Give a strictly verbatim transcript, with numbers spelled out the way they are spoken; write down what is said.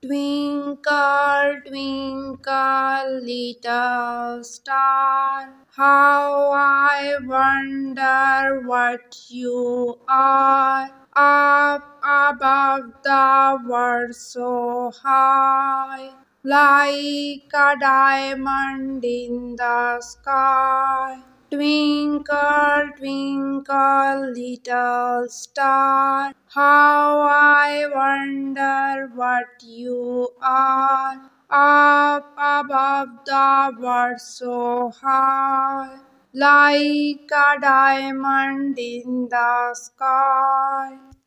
Twinkle, twinkle, little star, how I wonder what you are. Up above the world so high, like a diamond in the sky. Twinkle, twinkle, little star, how I wonder what you are. Up above the world so high, like a diamond in the sky.